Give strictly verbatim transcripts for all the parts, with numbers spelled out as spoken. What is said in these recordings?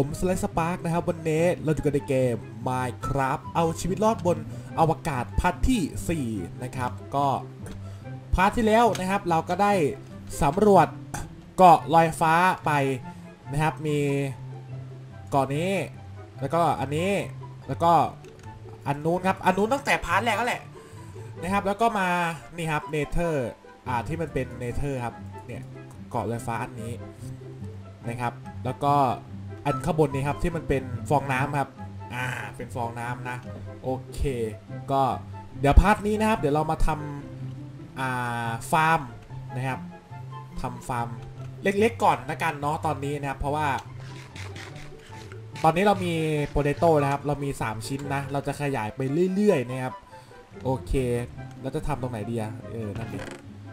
ผมสไลด์สปาร์กนะครับวันนี้เราอยู่กันในเกม Minecraft เอาชีวิตรอดบนอวกาศพาร์ทที่สี่นะครับก็พาร์ทที่แล้วนะครับเราก็ได้สำรวจเกาะลอยฟ้าไปนะครับมีเกาะนี้แล้วก็อันนี้แล้วก็อันนู้นครับอันนู้นตั้งแต่พาร์ทแรกก็แหละนะครับแล้วก็มานี่ครับเนเธอร์อ่าที่มันเป็นเนเธอร์ครับเนี่ยเกาะลอยฟ้าอันนี้นะครับแล้วก็อันข้างบนนี้ครับที่มันเป็นฟองน้ำครับอ่าเป็นฟองน้ำนะโอเคก็เดี๋ยวพาร์ทนี้นะครับเดี๋ยวเรามาทำอ่าฟาร์มนะครับทำฟาร์มเล็กๆก่อนนะกันเนาะตอนนี้นะครับเพราะว่าตอนนี้เรามีโปเตโต้นะครับเรามีสามชิ้นนะเราจะขยายไปเรื่อยๆนะครับโอเคเราจะทำตรงไหนดีอะเออนั่นดิ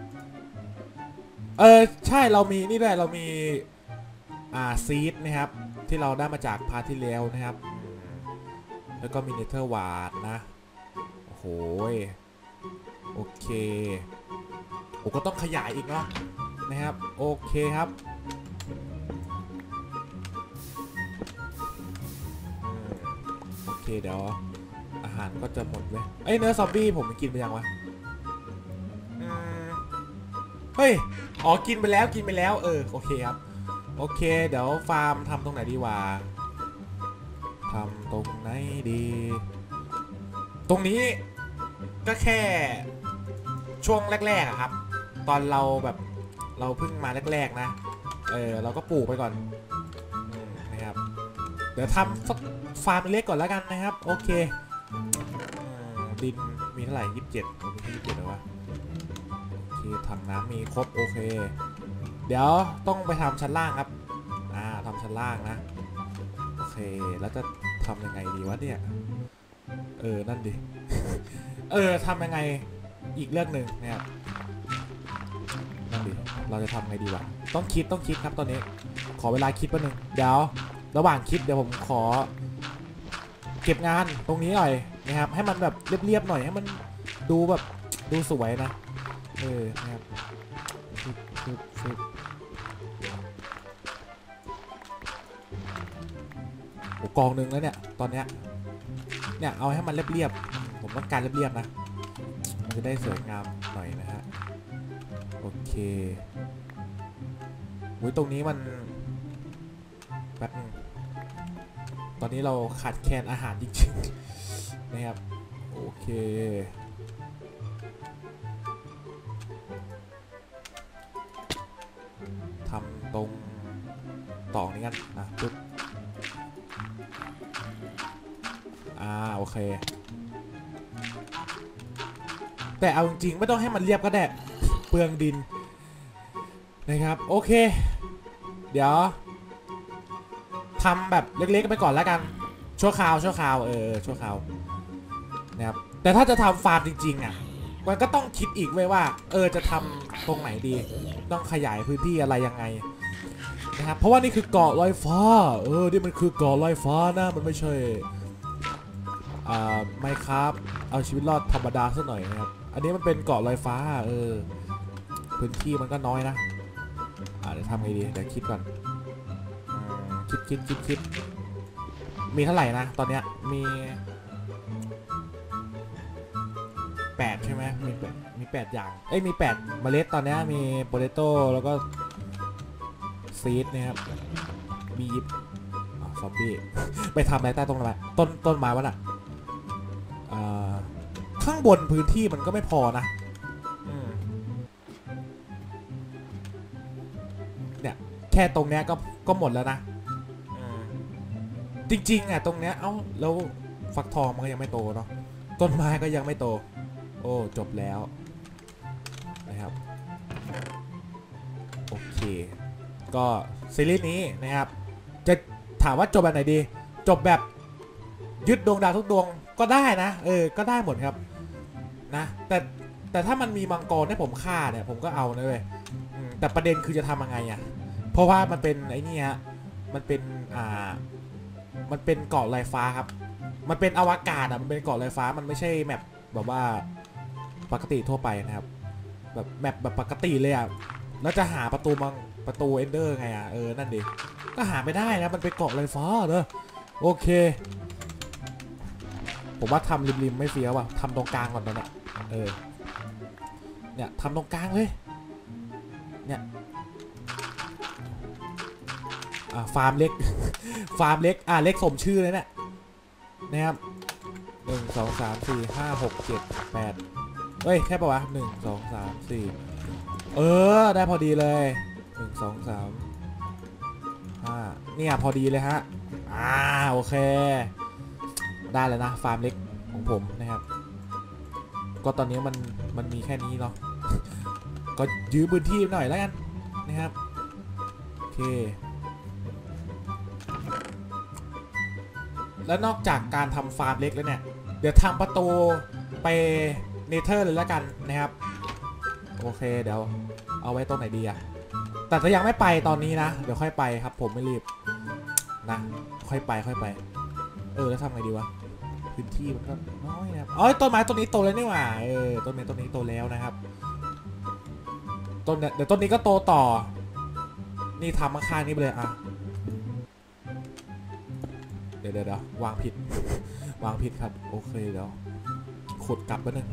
เออใช่เรามีนี่ด้วยเรามีอ่าซีดนะครับที่เราได้มาจากพาร์ทที่แล้วนะครับแล้วก็มีเนเธอร์วาร์ดนะโอ้โหโอเคโอ้ก็ต้องขยายอีกเนาะนะครับโอเคครับโอเคเดี๋ยวอาหารก็จะหมดเลยเอ้ยเนื้อซอมบี้ผมกินไปยังวะเฮ้ยอ๋อกินไปแล้วกินไปแล้วเออโอเคครับโอเคเดี๋ยวฟาร์มทำตรงไหนดีวะทำตรงไหนดีตรงนี้ก็แค่ช่วงแรกๆอะครับตอนเราแบบเราเพิ่งมาแรกๆนะเออเราก็ปลูกไปก่อนนะครับเดี๋ยวทำสักฟาร์มเล็กก่อนแล้วกันนะครับโอเคดินมีเท่าไหร่ยี่สิบเจ็ดมียี่สิบเจ็ดหรอวะโอเคถังน้ำมีครบโอเคเดี๋ยวต้องไปทำชั้นล่างครับอ่าทำชั้นล่างนะโอเคแล้วจะทำยังไงดีวะเนี่ยเออนั่นดิ เออทำยังไงอีกเรื่องหนึ่งนะครับนั่นดิเราจะทำไงดีวะต้องคิดต้องคิดครับตอนนี้ขอเวลาคิดแป๊บนึงเดี๋ยวระหว่างคิดเดี๋ยวผมขอเก็บงานตรงนี้หน่อยนะครับให้มันแบบเรียบๆหน่อยให้มันดูแบบดูสวยนะเออนะครับฟิบฟิบฟิบโอ้กองหนึ่งแล้วเนี่ยตอนเนี้ยเนี่ยเอาให้มันเรียบๆผมต้องการเรียบๆนะมันจะได้สวยงามหน่อยนะฮะโอเคอุ้ยตรงนี้มันแป๊บนึงตอนนี้เราขาดแคลนอาหารจริงๆนะครับโอเคทำตรงต่อนี้กันนะปึ๊บอ่าโอเคแต่เอาจริงๆไม่ต้องให้มันเรียบก็ได้เปลืองดินนะครับโอเคเดี๋ยวทำแบบเล็กๆไปก่อนแล้วกันชั่วคราวชั่วคราวเออชั่วคราวนะครับแต่ถ้าจะทำฟาร์มจริงๆอ่ะมันก็ต้องคิดอีกไว้ว่าเออจะทำตรงไหนดีต้องขยายพื้นที่อะไรยังไงนะครับเพราะว่านี่คือเกาะลอยฟ้าเออนี่มันคือเกาะลอยฟ้านะมันไม่ใช่อ่าไม่ครับเอาชีวิตรอดธรรมดาซะหน่อยนะครับอันนี้มันเป็นเกาะลอยฟ้าเออพื้นที่มันก็น้อยนะอ่าเดี๋ยวทำไงดีเดี๋ยวคิดก่อนคิดคิดคิดคิดมีเท่าไหร่นะตอนเนี้ยมีแปดใช่ไหมมีแปดมีแปดอย่างเอ้ยมีแปดเมล็ดตอนนี้มีโปเตโต้แล้วก็ซีดนะครับมียิบซอมบี้ ไปทำอะไรใต้ต้นไม้ต้นต้นไม้วะน่ะข้างบนพื้นที่มันก็ไม่พอนะเนี่ยแค่ตรงเนี้ยก็ก็หมดแล้วนะจริงๆอ่ะตรงเนี้ยเอ้าแล้วฟักทองมันก็ยังไม่โตเนาะต้นไม้ก็ยังไม่โตโอ้จบแล้วนะครับโอเคก็ซีรีส์นี้นะครับจะถามว่าจบแบบไหนดีจบแบบยึดดวงดาวทุกดวงก็ได้นะเออก็ได้หมดครับนะแต่แต่ถ้ามันมีมังกรให้ผมฆ่าเนี่ยผมก็เอานะเว้ยแต่ประเด็นคือจะทำยังไงอ่ะเพราะว่ามันเป็นไอ้นี่ฮะมันเป็นอ่ามันเป็นเกาะลอยฟ้าครับมันเป็นอวกาศอ่ะมันเป็นเกาะลอยฟ้ามันไม่ใช่แมปแบบว่าปกติทั่วไปนะครับแบบแมปแบบปกติเลยอ่ะแล้วจะหาประตูมังประตูเอนเดอร์ไงอ่ะเออนั่นดิก็หาไม่ได้นะมันไปเกาะไรฟ้าเนอะโอเคผมว่าทำริมๆไม่เฟี้ยวว่ะทำตรงกลางก่อนตอนนี้เออเนี่ยทำตรงกลางเลยเนี่ยอ่าฟาร์มเล็ก ฟาร์มเล็กอ่าเล็กสมชื่อเลยเนี่ยนะครับหนึ่งสองสามสี่ห้าหกเจ็ดแปดเฮ้ยแค่ปะวะหนึ่งสองสามสี่เออได้พอดีเลยหนึ่งสองสามห้าเนี่ยพอดีเลยฮะอ่าโอเคได้แล้วนะฟาร์มเล็กของผมนะครับก็ตอนนี้มันมันมีแค่นี้เนาะ ก็ยื้อพื้นที่หน่อยแล้วกันนะครับโอเคแล้วนอกจากการทำฟาร์มเล็กแล้วเนี่ยเดี๋ยวทำประตูไปเนเธอร์เลยแล้วกันนะครับโอเคเดี๋ยวเอาไว้ตรงไหนดีอะแต่จะยังไม่ไปตอนนี้นะเดี๋ยวค่อยไปครับผมไม่รีบนะค่อยไปค่อยไปเออแล้วทำไงดีวะพื้นที่มันก็น้อยนะครับอ๋อต้นไม้ต้นนี้โตแล้วนี่หว่าเออต้นไม้ต้นนี้โตแล้วนะครับต้นเนี่ยเดี๋ยวต้นนี้ก็โตต่อนี่ทำข้างๆนี้ไปเลยอ่ะเดี๋ยวเดี๋ยววางผิด วางผิดครับโอเคเดี๋ยวขุดกลับไปหนึ่ง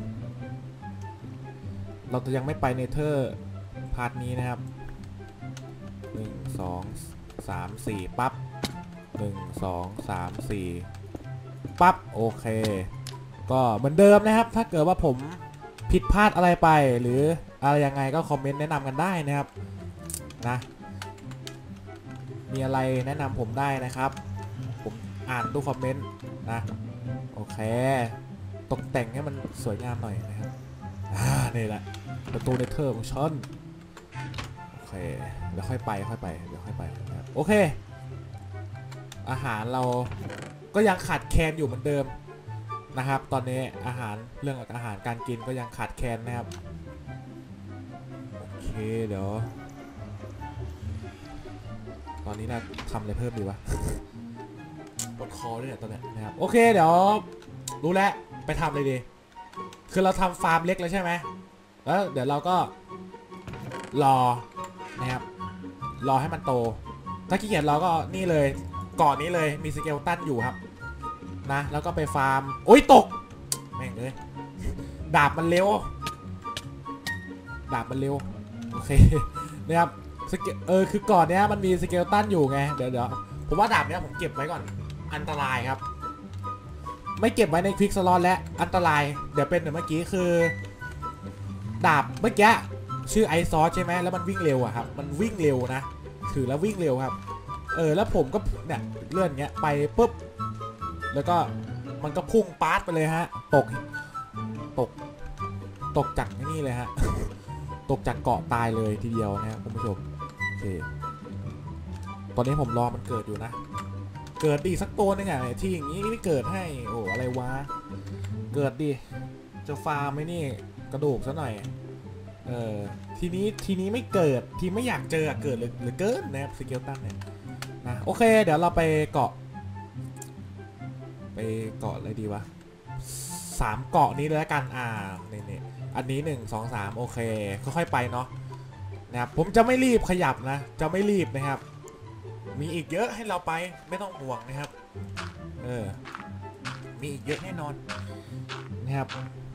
เราจะยังไม่ไปเนเธอร์พาร์ทนี้นะครับหนึ่งสองสามสี่ปั๊บหนึ่งสองสามสี่ปั๊บโอเคก็เหมือนเดิมนะครับถ้าเกิดว่าผมผิดพลาดอะไรไปหรืออะไรยังไงก็คอมเมนต์แนะนำกันได้นะครับนะมีอะไรแนะนำผมได้นะครับผมอ่านทุกคอมเมนต์นะโอเคตกแต่งให้มันสวยงามหน่อยนะครับอ่านี่แหละประตูเนเธอร์ของฉันโอเคเดี๋ยวค่อยไปค่อยไปเดี๋ยวค่อยไปนะครับโอเคอาหารเราก็ยังขาดแคลนอยู่เหมือนเดิมนะครับตอนนี้อาหารเรื่องอาหารการกินก็ยังขาดแคลนนะครับโอเคเดี๋ยวตอนนี้นะทำอะไรเพิ่มดีวะ ปวดคอด้วยเนี่ยตอนนี้นะครับโอเคเดี๋ยวรู้แล้วไปทำเลยดีคือเราทำฟาร์มเล็กแล้วใช่ไหมแล้วเดี๋ยวเราก็รอนะครับรอให้มันโตถ้าขี้เกียจเราก็นี่เลยเกาะนี้เลยมีสเกลตันอยู่ครับนะแล้วก็ไปฟาร์มโอ้ยตกแม่งเลยดาบมันเร็วดาบมันเร็วโอเคนะครับสเกลเออคือก่อนเนี้ยมันมีสเกลตันอยู่ไงเดี๋ยวเดี๋ยวผมว่าดาบเนี้ยผมเก็บไว้ก่อนอันตรายครับไม่เก็บไว้ในควิกสล็อตและอันตรายเดี๋ยวเป็นเหมือนเมื่อกี้คือดาบเมื่อกี้ชื่อไอซอสใช่ไหมแล้วมันวิ่งเร็วอะครับมันวิ่งเร็วนะถือแล้ววิ่งเร็วครับเออแล้วผมก็เนี่ยเลื่อนเงี้ยไปปุ๊บแล้วก็มันก็พุ่งปาร์ตไปเลยฮะตกตกตกจากนี่เลยฮะ ตกจากเกาะตายเลยทีเดียวนะครับคุณผู้ชมโอเคตอนนี้ผมรอมันเกิดอยู่นะเกิดดีสักตัวนึงอ่ะที่อย่างนี้ไม่เกิดให้โอ้อะไรวะเกิดดิจะฟาร์มไหมนี่กระดูกซะหน่อยเออทีนี้ทีนี้ไม่เกิดทีไม่อยากเจอเกิดหรือหรือเกินนะครับสเกลตันเนี่ยนะโอเคเดี๋ยวเราไปเกาะไปเกาะอะไรดีวะสามเกาะนี้เลยละกันอ่านี่นี่อันนี้หนึ่งสองสามโอเคค่อยๆไปเนาะนะครับผมจะไม่รีบขยับนะจะไม่รีบนะครับมีอีกเยอะให้เราไปไม่ต้องห่วงนะครับเออมีอีกเยอะแน่นอนนะครับ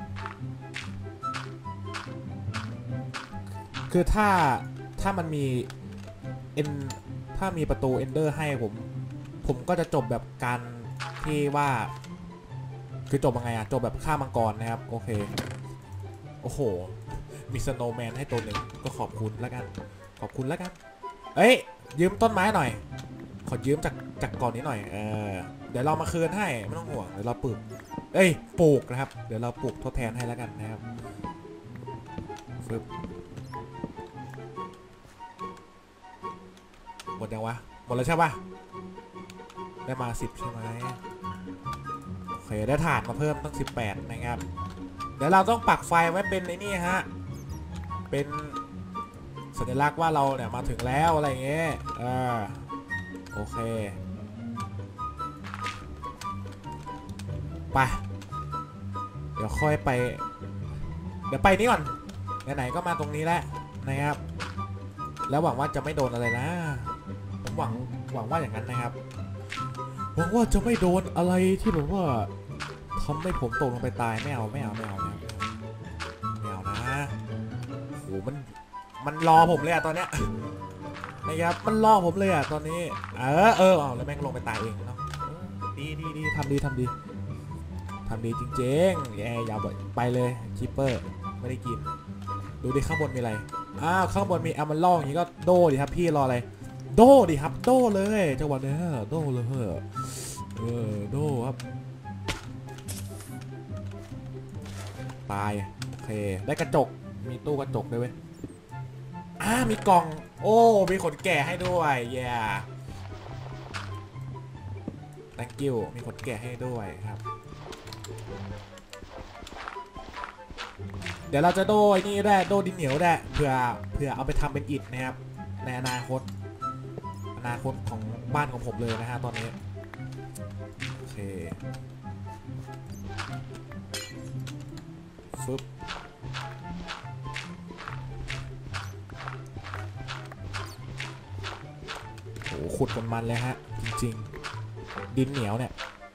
คือถ้าถ้ามันมีเอ็นถ้ามีประตูเอนเดอร์ให้ผมผมก็จะจบแบบการที่ว่าคือจบยังไงอะจบแบบฆ่ามังกรนะครับโอเคโอ้โหมีสโนว์แมนให้ตัวหนึ่งก็ขอบคุณแล้วกันขอบคุณแล้วกันเอ้ยยืมต้นไม้หน่อยขอยืมจากจากก่อนนี้หน่อยเออเดี๋ยวเรามาคืนให้ไม่ต้องห่วงเดี๋ยวเราปลูกเอ้ยปลูกนะครับเดี๋ยวเราปลูกทดแทนให้แล้วกันนะครับฟึบหมดยังวะหมดแล้วใช่ปะได้มาสิบใช่ไหมโอเคได้ถ่านมาเพิ่มตั้งสิบแปดนะครับเดี๋ยวเราต้องปักไฟไว้เป็นในนี่ฮะเป็นสัญลักษณ์ว่าเราเนี่ยมาถึงแล้วอะไรเงี้ยอ่าโอเคไปเดี๋ยวค่อยไปเดี๋ยวไปนี่ก่อนไหนๆก็มาตรงนี้แล้วนะครับแล้วหวังว่าจะไม่โดนอะไรนะผมหวังหวังว่าอย่างนั้นนะครับหวังว่าจะไม่โดนอะไรที่แบบว่าทำให้ผมตกลงไปตายไม่เอาไม่เอาไม่เอาไม่เอาไม่เอานะโหมันมันรอผมเลยอะตอนเนี้ยนะครับมันรอผมเลยอะตอนนี้เออเออเอาแล้วแม่งลงไปตายเองเนาะดีดีดีทำดีทำดีทำดีจริงๆแย่ยาวไปเลยคิปเปอร์ไม่ได้กินดูดิข้างบนมีอะไรอ้าวข้างบนมีแอมเบอร์อย่างนี้ก็โดดิครับพี่รออะไรโดดิครับโดเลยจังหวะนี้โดเลยเออโดครับตายโอเคได้กระจกมีตู้กระจกด้วยเว้ยอ่ามีกล่องโอ้มีขนแกะให้ด้วยเย้ thank you มีขนแกะให้ด้วยครับเดี๋ยวเราจะโดยนี่ได้โดดินเหนียวได้เพื่อเพื่อเอาไปทำเป็นอิฐนะครับในอนาคตอนาคตของบ้านของผมเลยนะฮะตอนนี้โอเคฟึบโหขุดกันมันเลยฮะจริงๆดินเหนียวเนี่ย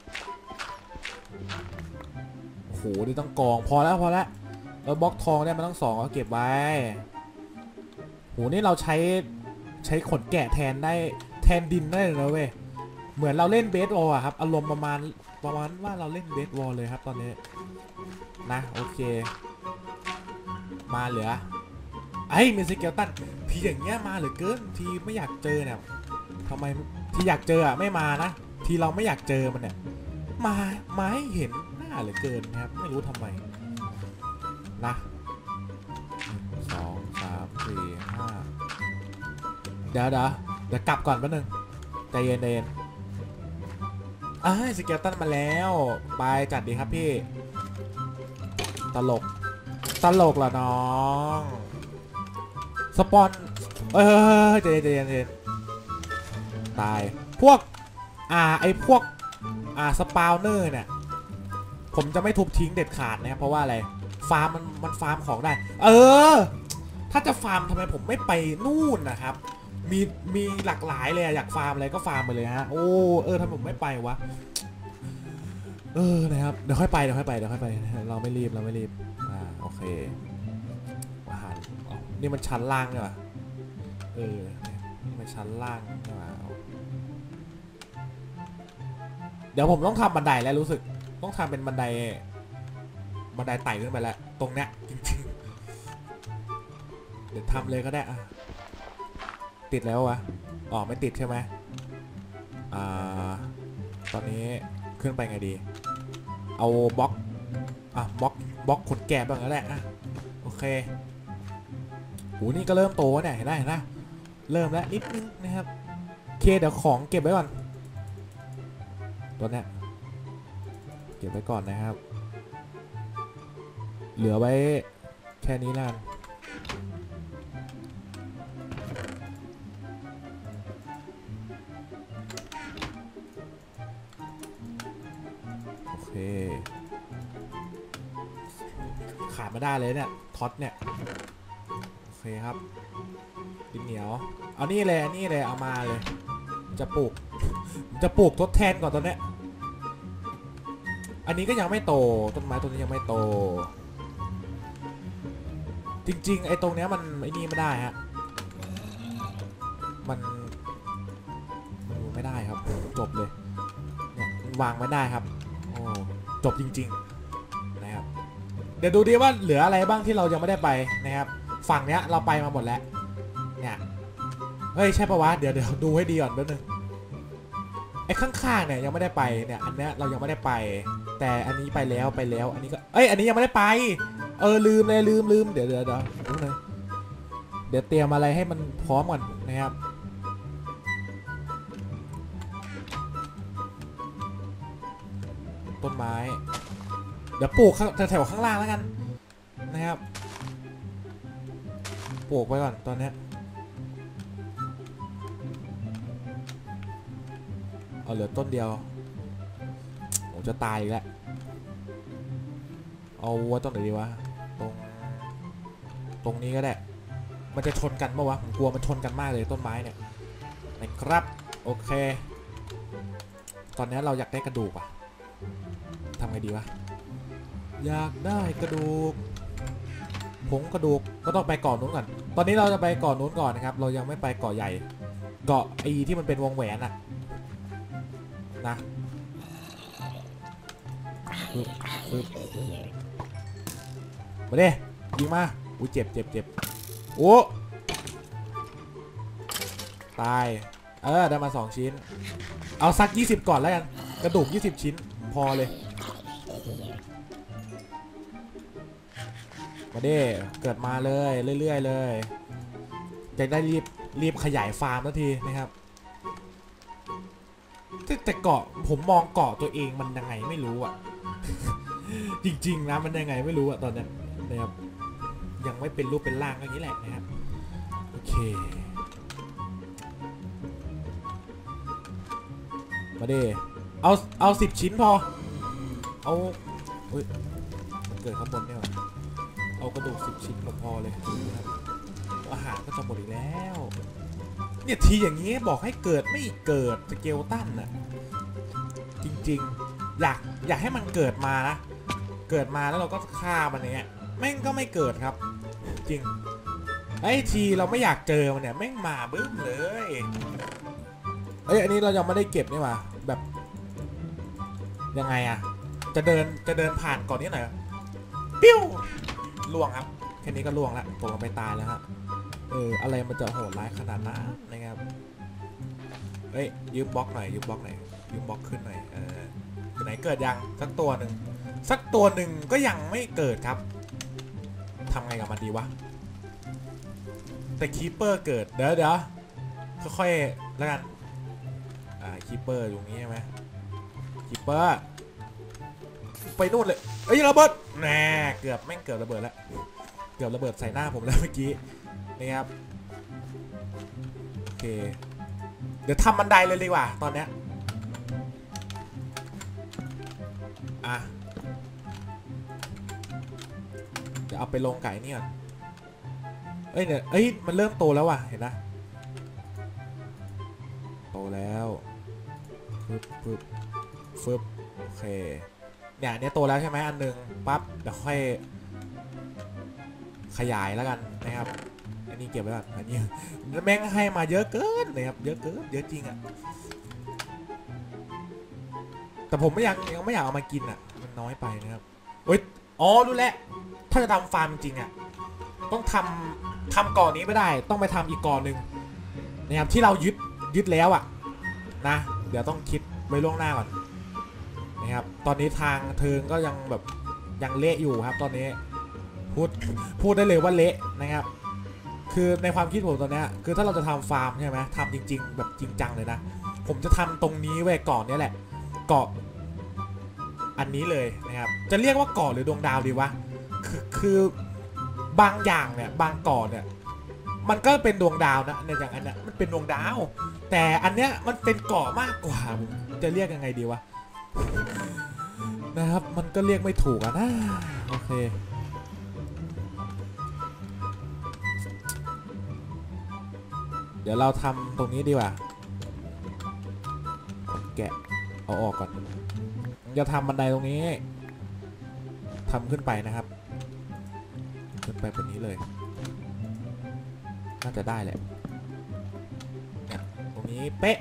โอ้โหนี่ต้องกองพอแล้วพอแล้วเออบล็อกทองเนี่ยมันต้องสองเอาเก็บไว้โหนี่เราใช้ใช้ขนแกะแทนได้แทนดินได้เลยนะเว้ยเหมือนเราเล่นเบสบอลอะครับอารมณ์ประมาณประมาณว่าเราเล่นเบสบอลเลยครับตอนนี้นะโอเคมาเหลือไอ้มีสเกลตันทีอย่างเงี้ยมาเหลือเกินทีไม่อยากเจอเนี่ยทำไมทีอยากเจออะไม่มานะทีเราไม่อยากเจอมันเนี่ยมามาให้เห็นหน้าเหลือเกินนะครับไม่รู้ทำไมนะสองสามสี่ห้าเดี๋ยวเดี๋ยวเดี๋ยวกลับก่อนแป๊บนึงใจเย็นใจเย็นอ่าสเกลตันมาแล้วไปจัดดีครับพี่ตลกตลกเหรอน้องสปอนเอ้ยใจเย็นใจเย็นใจเย็นตายพวกอ่าไอพวกอ่าสปาวเนอร์เนี่ยผมจะไม่ทุบทิ้งเด็ดขาดนะครับเพราะว่าอะไรฟาร์มมันมันฟาร์มของได้เออถ้าจะฟาร์มทำไมผมไม่ไปนู่นนะครับมีมีหลากหลายเลยอยากฟาร์มอะไรก็ฟาร์มไปเลยฮะโอ้เออทำไมผมไม่ไปวะเออนะครับเดี๋ยวค่อยไปเดี๋ยวค่อยไปเดี๋ยวค่อยไปเราไม่รีบเราไม่รีบอ่าโอเคอาหารนี่มันชั้นล่างเนี่ยเออนี่มันชั้นล่างเนี่ยเดี๋ยวผมต้องทำบันไดแล้วรู้สึกต้องทำเป็นบันไดบันไดไต่ขึ้นไปแล้วตรงเนี้ยจริงๆเดี๋ยวทำเลยก็ได้อะติดแล้ววะอ๋อไม่ติดใช่ไหมอ่าตอนนี้ขึ้นไปไงดีเอาบล็อกอ่ะบล็อกบล็อกขนแกะบ้างก็ได้อ่ะโอเคโหนี่ก็เริ่มโตเนี่ยเห็นไหมเห็นไหมเริ่มแล้วนิดนึงนะครับโอเคเดี๋ยวของเก็บไว้ก่อนตัวเนี้ยเก็บไว้ก่อนนะครับเหลือไว้แค่นี้แล้วโอเคขาดไม่ได้เลยเนี่ยท็อตเนี่ยโอเคครับดินเหนียวเอานี่เลยนี่เลยเอามาเลยจะปลูกจะปลูกทดแทนก่อนตอนเนี้ยอันนี้ก็ยังไม่โตต้นไม้ต้นนี้ยังไม่โตจริงๆไอ้ตรงเนี้ยมันไอ้นี่ไม่ได้ฮะมันมันไม่ได้ครับจบเลยเนี่ยวางไม่ได้ครับโอ้จบจริงๆนะครับเดี๋ยวดูดิว่าเหลืออะไรบ้างที่เรายังไม่ได้ไปนะครับฝั่งเนี้ยเราไปมาหมดแล้วเนี่ยเฮ้ยใช่ปะวะเดี๋ยวเดี๋ยวดูให้ดีก่อนแป๊บนึงไอ้ข้างๆเนี่ยยังไม่ได้ไปเนี่ยอันเนี้ยเรายังไม่ได้ไปแต่อันนี้ไปแล้วไปแล้วอันนี้ก็เอ้ยอันนี้ยังไม่ได้ไปเออลืมเลยลืมลืมเดี๋ยวเดี๋ยวเดี๋ยวเดี๋ยวเตรียมอะไรให้มันพร้อมก่อนนะครับต้นไม้เดี๋ยวปลูกแถวๆข้างล่างแล้วกันนะครับปลูกไว้ก่อนตอนนี้เอาเหลือต้นเดียวผมจะตายอีกแล้วเอาไว้ต้นไหนดีวะตรงตรงนี้ก็ได้มันจะชนกันปะวะผมกลัวมันชนกันมากเลยต้นไม้เนี่ยนะครับโอเคตอนนี้เราอยากได้กระดูกอะทำไงดีวะอยากได้กระดูกผงกระดูกก็ต้องไปเกาะนู้นก่อนตอนนี้เราจะไปเกาะนู้นก่อนนะครับเรายังไม่ไปเกาะใหญ่เกาะไอที่มันเป็นวงแหวนอะนะปึ๊บปึ๊บมาดิยิงมาอุ้ยเจ็บเจ็บเจ็บโอ้ตายเออได้มาสองชิ้นเอาสักยี่สิบก่อนแล้วกันกระดูกยี่สิบชิ้นพอเลยมาดิเกิดมาเลยเรื่อยๆเลยจะได้รีบรีบขยายฟาร์มทันทีนะครับแต่เกาะผมมองเกาะตัวเองมันยังไงไม่รู้อ่ะ จริงๆนะมันยังไงไม่รู้อ่ะตอนนี้นะครับยังไม่เป็นรูปเป็นร่างอย่างนี้แหละนะครับโอเคมาดิเอาเอาสิบชิ้นพอเอาเฮ้ยมันเกิดข้างบนเนี่ยเอากระดูกสิบชิ้นพอเลยนะครับอาหารก็จะหมดอีกแล้วเนี่ยทีอย่างนี้บอกให้เกิดไม่เกิดสเกลตันน่ะจริงๆอยากอยากให้มันเกิดมานะเกิดมาแล้วเราก็ฆ่ามันเนี่ยแม่งก็ไม่เกิดครับจริงไอ้ทีเราไม่อยากเจอมันเนี่ยแม่งมาบึ้มเลยเอ้ยอันนี้เรายังไม่ได้เก็บนี่หว่าแบบยังไงอะจะเดินจะเดินผ่านก่อนนี้หน่อยปิ้วล่วงครับแค่นี้ก็ล่วงแล้วผมไปตายแล้วฮะเอออะไรมันจะโหดร้ายขนาดนั้นนะครับเฮ้ยยืมบล็อกหน่อยยืมบล็อกหน่อยยืมบล็อกขึ้นหน่อยเออไหนเกิดยังสักตัวหนึ่งสักตัวหนึ่งก็ยังไม่เกิดครับทำไงกับมันดีวะแต่คีเปอร์เกิดเดี๋ยวเดี๋ยวค่อยๆแล้วกันอ่าคีเปอร์อยู่นี้ใช่ไหมคีเปอร์ไปนู่นเลยเอ้ยระเบิดแน่เกือบแม่งเกือบระเบิดแล้วเกือบระเบิดใส่หน้าผมแล้วเมื่อกี้นี่ครับโอเคเดี๋ยวทำบันไดเลยดีกว่าตอนเนี้ยอ่ะเดี๋ยวเอาไปลงไก่นี่ก่อนเอ้ยเนี่ยเอ้ยมันเริ่มโตแล้วว่ะเห็นนะโตแล้วฟึบฟึบฟึบโอเคเนี่ยเนี่ยโตแล้วใช่ไหมอันหนึ่งปั๊บเดี๋ยวค่อยขยายแล้วกันนะครับอันนี้เก็บไว้ก่อนอันนี้แม่งให้มาเยอะเกินนะครับเยอะเกินเยอะจริงอ่ะแต่ผมไม่อยากยังไม่อยากเอามากินอ่ะมันน้อยไปนะครับเฮ้ยอ๋อรู้แล้วถ้าจะทำฟาร์มจริงอ่ะต้องทำทำก่อนนี้ไม่ได้ต้องไปทำอีกก่อนหนึ่งนะครับที่เรายึดยึดแล้วอ่ะนะเดี๋ยวต้องคิดไว้ล่วงหน้าก่อนนะครับตอนนี้ทางเทิงก็ยังแบบยังเละอยู่ครับตอนนี้พูดพูดได้เลยว่าเละนะครับคือในความคิดผมตอนนี้คือถ้าเราจะทำฟาร์มใช่ไหมทำจริงๆแบบจริงจังเลยนะผมจะทำตรงนี้ไว้ก่อนนี้แหละเกาะอันนี้เลยนะครับจะเรียกว่าเกาะหรือดวงดาวดีวะคือคือบางอย่างเนี่ยบางเกาะเนี่ยมันก็เป็นดวงดาวนะในอย่างอันเนี้ยมันเป็นดวงดาวแต่อันเนี้ยมันเป็นเกาะมากกว่าผมจะเรียกยังไงดีวะนะครับมันก็เรียกไม่ถูกอะนะโอเคเดี๋ยวเราทำตรงนี้ดีกว่าแกะเอาออกก่อนจะทำบันไดตรงนี้ทำขึ้นไปนะครับขึ้นไปบนนี้เลยน่าจะได้แหละเนี่ยตรงนี้เป๊ะ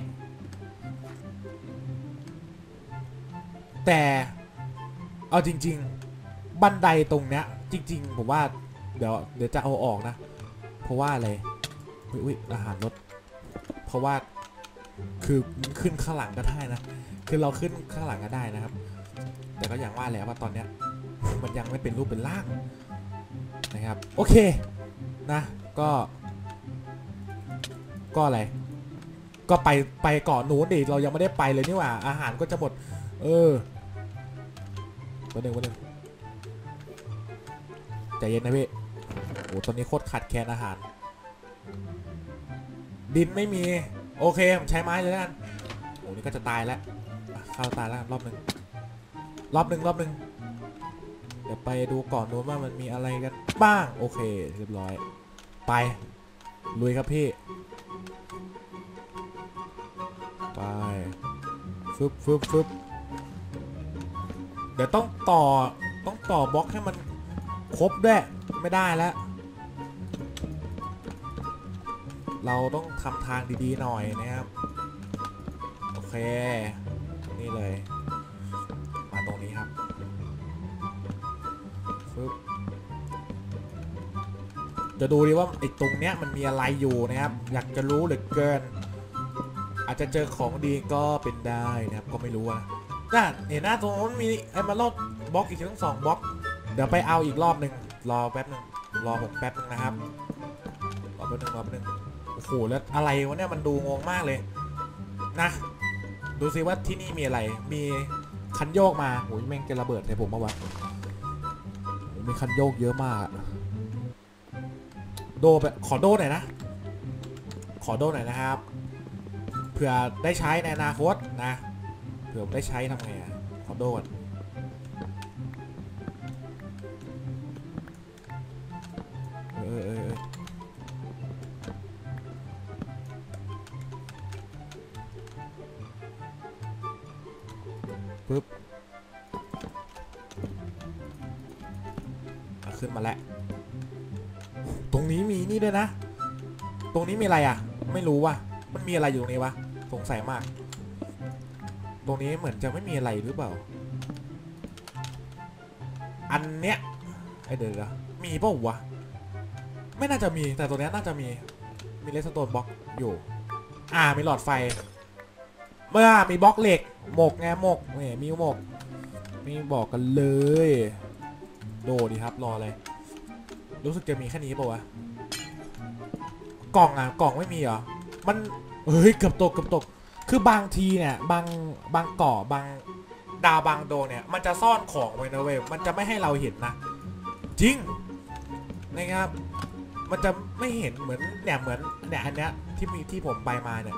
แต่เอาจริงๆบันไดตรงเนี้ยจริงๆผมว่าเดี๋ยวเดี๋ยวจะเอาออกนะเพราะว่าอะไรอุ้ยอาหารลดเพราะว่าคือขึ้นข้างหลังก็ได้นะคือเราขึ้นข้างหลังก็ได้นะครับแต่ก็อย่างว่าแหละว่าตอนเนี้ยมันยังไม่เป็นรูปเป็นร่างนะครับโอเคนะก็ก็อะไรก็ไปไปเกาะนู้นดิเรายังไม่ได้ไปเลยนี่หว่าอาหารก็จะหมดเออวันหนึ่งวันหนึ่งใจเย็นนะพี่โอ้ตอนนี้โคตรขาดแคลนอาหารดินไม่มีโอเคผมใช้ไม้เลยแล้วกันโอ้นี่ก็จะตายแล้วเข้าตายแล้วรอบหนึ่งรอบหนึ่งรอบหนึ่งเดี๋ยวไปดูก่อนนู้นว่ามันมีอะไรกันบ้างโอเคเรียบร้อยไปลุยครับพี่ไปฟึบฟึบฟึบเดี๋ยวต้องต่อต้องต่อบล็อกให้มันครบด้วยไม่ได้แล้วเราต้องทำทางดีๆหน่อยนะครับโอเคนี่เลยมาตรงนี้ครับฟึบจะดูดิว่าไอ้ตรงเนี้ยมันมีอะไรอยู่นะครับอยากจะรู้เหลือเกินอาจจะเจอของดีก็เป็นได้นะครับก็ไม่รู้นะน่าเห็นหน้าตรงนู้นมีไอ้มาโลดบล็อกอีกทั้งสองบล็อกเดี๋ยวไปเอาอีกรอบหนึ่งรอแป๊บหนึ่งรอผมแป๊บหนึ่งนะครับรอแป๊บหนึ่งรอแป๊บหนึ่งโอ้โหแล้วอะไรวะเนี่ยมันดูงงมากเลยนะดูซิว่าที่นี่มีอะไรมีคันโยกมาโอ้ยแม่งจะระเบิดใส่ผมมาวะมีคันโยกเยอะมากโดไปขอโดหน่อยนะขอโดหน่อยนะครับเผื่อได้ใช้ในอนาคตนะเผื่อได้ใช้ทำไงอ่ะขอโดก่อนเออเออปึ๊บขึ้นมาแล้วตรงนี้มีนี่ด้วยนะตรงนี้มีอะไรอ่ะไม่รู้ว่ะมันมีอะไรอยู่ตรงนี้วะสงสัยมากตรงนี้เหมือนจะไม่มีอะไรหรือเปล่าอันเนี้ยไอเดี๋ยวมีเปล่าวะไม่น่าจะมีแต่ตัวนี้น่าจะมีมีเลสโตนบล็อกอยู่อ่ามีหลอดไฟเมื่อมีบล็อกเหล็กหมกไงหมกเนี่ยมีหมกมีบอกกันเลยโดดีครับรอเลยรู้สึกจะมีแค่นี้เปล่าวะกล่องอ่ะกล่องไม่มีเหรอมันเฮ้ยเกือบตกเกือบตกคือบางทีเนี่ยบางบางเกาะบางดาวบางโดเนี่ยมันจะซ่อนของไว้นะเว้ยมันจะไม่ให้เราเห็นนะจริงนะครับมันจะไม่เห็นเหมือนเนี่ยเหมือนเนี่ยอันเนี้ยที่มีที่ผมไปมาเนี่ย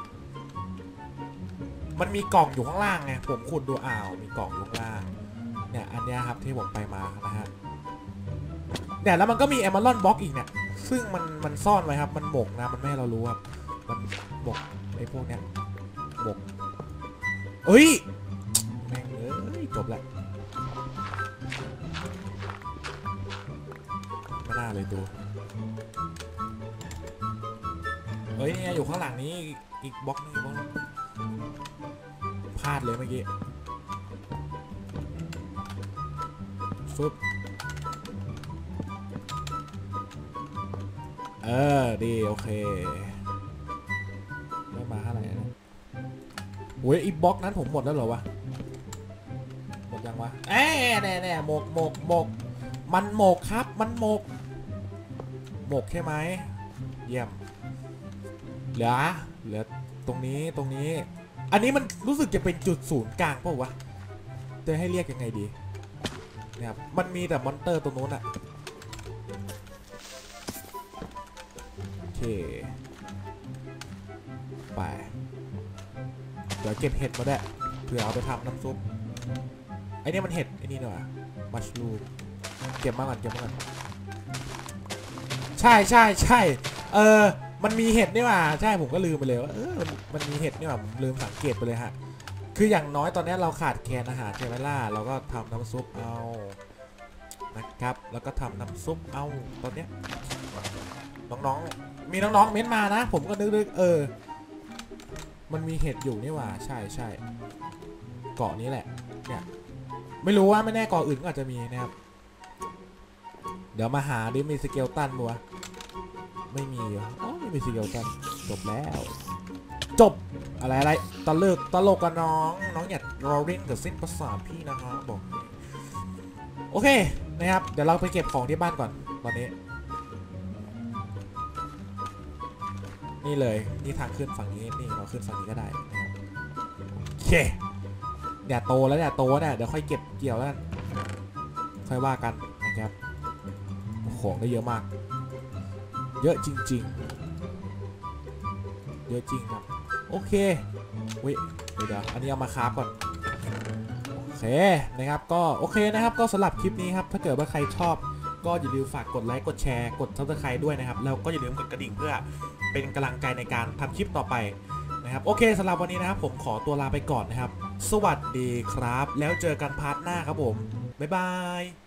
มันมีกล่องอยู่ข้างล่างไงผมขุดดูอ้าวมีกล่องอยู่ข้างล่างเนี่ยอันเนี้ยครับที่ผมไปมานะฮะเนี่ยแล้วมันก็มี Emerald Box อีกเนี่ยซึ่งมันมันซ่อนไว้ครับมันหมกนะมันไม่ให้เรารู้ครับมันหมกไอ้พวกเนี้ยหมกเอ้ยแม่งเอ้ยจบแล้วไม่น่าเลยตัวเฮ้ยเนี่ยอยู่ข้างหลังนี้อีกบล็อกนึงอีกบล็อกนึงพลาดเลยเมื่อกี้ฟึบเออดีโอเคได้มาเท่าไหร่นะโอ้ยอีบล็อกนั้นผมหมดแล้วเหรอวะหมดยังวะเอ๊ะแน่แน่หมกหมกหมกมันหมกครับมันหมกหมกใช่ไหมเยี่ยมเหลือเหลือตรงนี้ตรงนี้อันนี้มันรู้สึกจะเป็นจุดศูนย์กลางเปล่าวะจะให้เรียกยังไงดีเนี่ยมันมีแต่มอนเตอร์ตรงนู้นอะโอเคไปเดี๋ยวเก็บเห็ดมาได้เผื่อเอาไปทำน้ำซุปไอ้นี่มันเห็ดไอ้นี่เนอะมัชลูมเก็บมาก่อนเก็บมาก่อนใช่ใช่ใช่เออมันมีเห็ดนี่หว่าใช่ผมก็ลืมไปเลยว่าเออมันมีเห็ดนี่หว่าผมลืมสังเกตไปเลยฮะคืออย่างน้อยตอนนี้เราขาดแคลนอาหารใช่ไหมล่ะเราก็ทำน้ำซุปเอานะครับแล้วก็ทำน้ำซุปเอาตอนเนี้ยน้องๆมีน้องๆเม้นมานะผมก็นึกๆเออมันมีเห็ดอยู่นี่หว่าใช่ใช่เกาะนี้แหละเนี่ยไม่รู้ว่าไม่แน่เกาะอื่นก็อาจจะมีนะครับเดี๋ยวมาหาดิมีสเกลตันบัวไม่มีเหรออ๋อไม่มีสเกลตันจบแล้วจบอะไรอะไรตลกตลกกับน้องน้องอย่ารอเล่นกับเส้นประสาทพี่นะครับบอกโอเคนะครับเดี๋ยวเราไปเก็บของที่บ้านก่อนตอนนี้นี่เลยนี่ทางขึ้นฝั่งนี้นี่เราขึ้นฝั่งนี้ก็ได้นะครับโอเคเนี่ยโตแล้วเนี่ยโตเนี่ยเดี๋ยวค่อยเก็บเกี่ยวแล้วค่อยว่ากันนะครับของได้เยอะมากเยอะจริงๆเยอะจริงครับโอเควิเดี๋ยวอันนี้เอามาคราฟก่อนโอเคนะครับก็โอเคนะครับก็สำหรับคลิปนี้ครับถ้าเกิดว่าใครชอบก็อย่าลืมฝากกดไลค์กดแชร์กดซับสไครต์ด้วยนะครับแล้วก็อย่าลืมกดกระดิ่งเพื่อเป็นกำลังใจในการทำคลิปต่อไปนะครับโอเคสำหรับวันนี้นะครับผมขอตัวลาไปก่อนนะครับสวัสดีครับแล้วเจอกันพาร์ทหน้าครับผมบ๊ายบาย